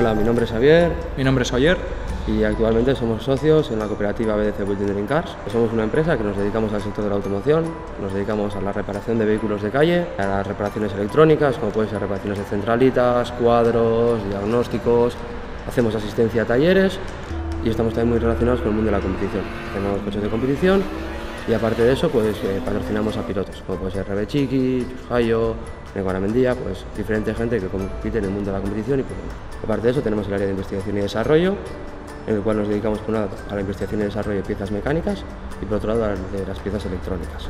Hola, mi nombre es Javier. Mi nombre es Oyer. Y actualmente somos socios en la cooperativa BDC Building Dream Cars. Somos una empresa que nos dedicamos al sector de la automoción, nos dedicamos a la reparación de vehículos de calle, a las reparaciones electrónicas, como pueden ser reparaciones de centralitas, cuadros, diagnósticos, hacemos asistencia a talleres y estamos también muy relacionados con el mundo de la competición. Tenemos coches de competición y aparte de eso pues patrocinamos a pilotos, como puede ser Rebe Chiqui, Chus Negora Mendía, pues diferente gente que compite en el mundo de la competición. Y pues, aparte de eso tenemos el área de investigación y desarrollo, en el cual nos dedicamos por un lado a la investigación y desarrollo de piezas mecánicas y por otro lado a las piezas electrónicas.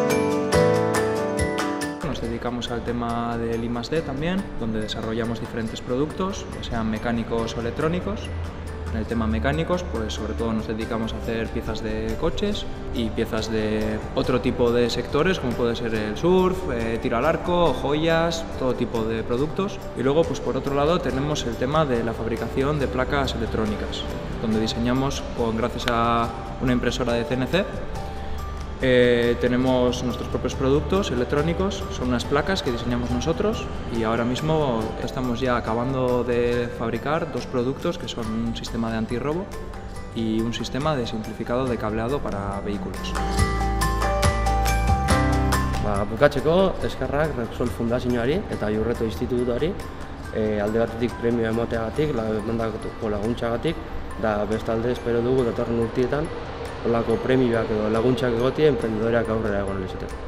Nos dedicamos al tema del I+D también, donde desarrollamos diferentes productos, ya sean mecánicos o electrónicos. En el tema mecánicos, pues sobre todo nos dedicamos a hacer piezas de coches y piezas de otro tipo de sectores, como puede ser el surf, tiro al arco, joyas, todo tipo de productos. Y luego, pues por otro lado, tenemos el tema de la fabricación de placas electrónicas, donde diseñamos, gracias a una impresora de CNC, tenemos nuestros propios productos electrónicos, son unas placas que diseñamos nosotros y ahora mismo estamos ya acabando de fabricar dos productos que son un sistema de antirrobo y un sistema de simplificado de cableado para vehículos. Bukatzeko, eskerrak Repsol Fundazioari eta Iurreto Institutuari alde batetik premioa emateagatik, emandako laguntzagatik, da bestalde espero dugu datorren urteetan holako premioak edo laguntzak egotie enprendedoreak aurrera egon ahal izateko.